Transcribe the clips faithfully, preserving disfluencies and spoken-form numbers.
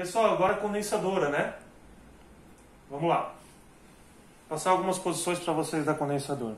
Pessoal, agora a condensadora, né? Vamos lá. Vou passar algumas posições para vocês da condensadora.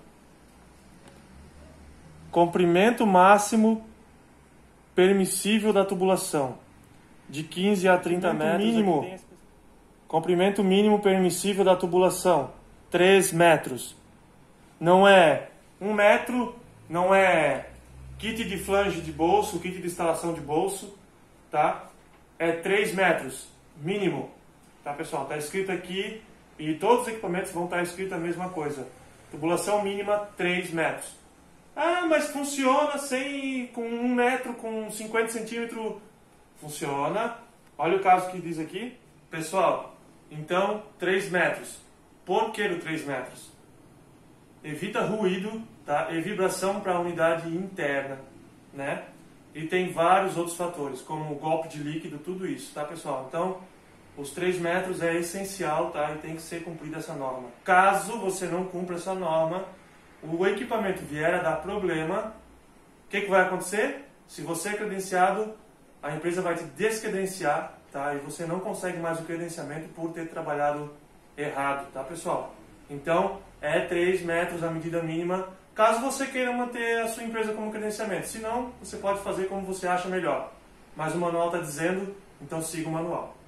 Comprimento máximo permissível da tubulação, de quinze a trinta metros. Mínimo, comprimento mínimo permissível da tubulação, três metros. Não é um metro, não é kit de flange de bolso, kit de instalação de bolso, tá? É três metros, mínimo. Tá, pessoal? Tá escrito aqui e todos os equipamentos vão estar escrito a mesma coisa. Tubulação mínima, três metros. Ah, mas funciona sem, com um metro, com cinquenta centímetros. Funciona. Olha o caso que diz aqui. Pessoal, então, três metros. Por que o três metros? Evita ruído, tá? E vibração para a unidade interna, né? E tem vários outros fatores, como o golpe de líquido, tudo isso, tá, pessoal? Então, os três metros é essencial, tá? E tem que ser cumprida essa norma. Caso você não cumpra essa norma, o equipamento vier a dar problema, o que, que vai acontecer? Se você é credenciado, a empresa vai te descredenciar, tá? E você não consegue mais o credenciamento por ter trabalhado errado, tá, pessoal? Então, é três metros a medida mínima, caso você queira manter a sua empresa como credenciamento. Se não, você pode fazer como você acha melhor. Mas o manual está dizendo, então siga o manual.